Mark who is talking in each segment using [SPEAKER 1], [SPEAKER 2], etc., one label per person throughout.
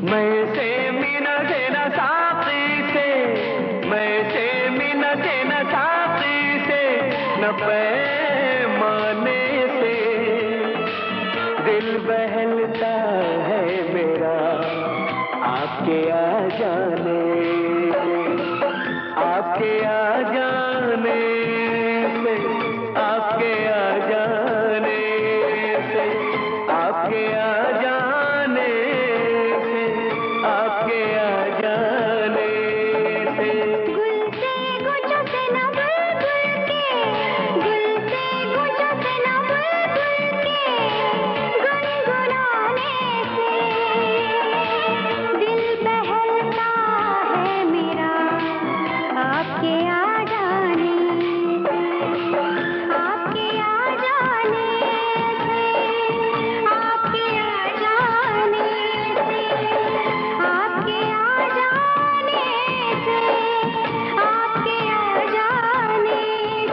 [SPEAKER 1] मैं से मीना देना साथी से, मैं से मीना देना साथी से, न पैमाने से दिल बहलता है मेरा आपके आ जाने से, आपके आ जाने से, आपके आ जाने से, आपके आ जाने से, आपके आ जाने से।
[SPEAKER 2] गुल से गुजो से न बुलबुल के, गुल से गुजो से न बुलबुल के गुनगुनाने से दिल बहलता है मेरा आपके आ जाने से, आपके आ जाने से, आपके आ जाने से, आपके आ जाने से, आपके आ जाने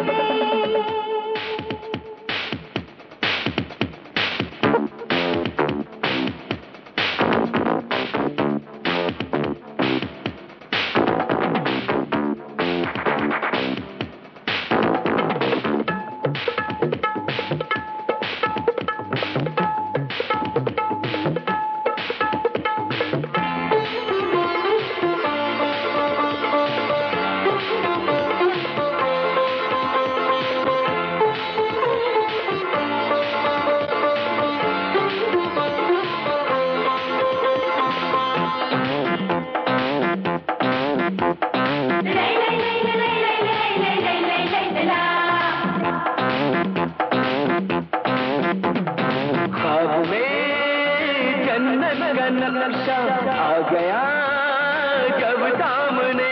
[SPEAKER 1] ख्वाब में जन्नत का नक्शा आ गया जब सामने,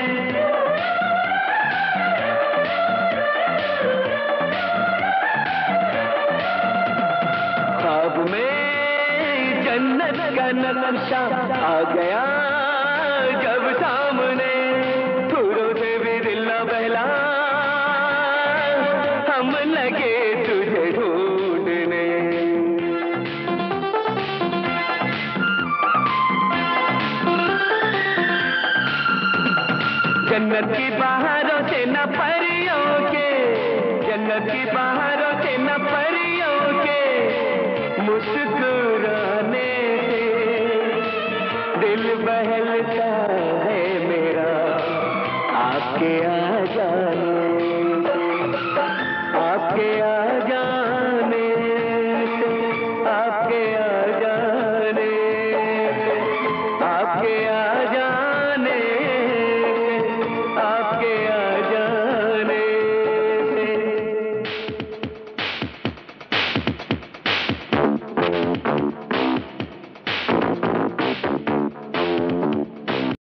[SPEAKER 1] ख्वाब में जन्नत का नक्शा आ गया जब सामने, फूलों से भी दिल न बहला हम लगे तुझे ढूंढने। जन्नत की बाहरों से न परियों के, जन्नत की बाहरों से न परियों के मुस्कुराने से दिल बहलता है मेरा आपके